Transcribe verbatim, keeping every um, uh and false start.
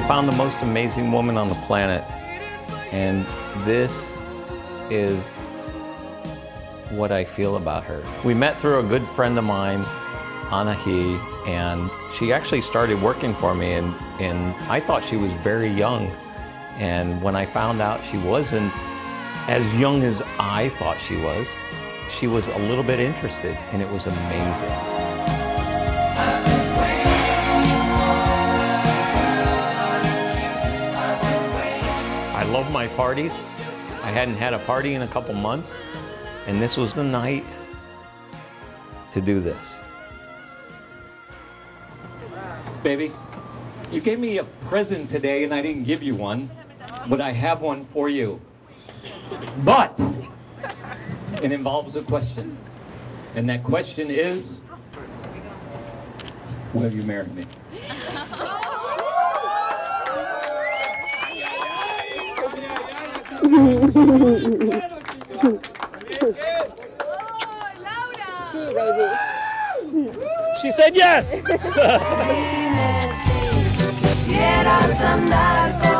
found the most amazing woman on the planet, and this is what I feel about her. We met through a good friend of mine, Anahi, and she actually started working for me, and, and I thought she was very young. And when I found out she wasn't as young as I thought she was, she was a little bit interested, and it was amazing. I love my parties. I hadn't had a party in a couple months, and this was the night to do this. Baby, you gave me a present today and I didn't give you one, but I have one for you. But it involves a question, and that question is, will you marry me? She said yes! Quisieras andar con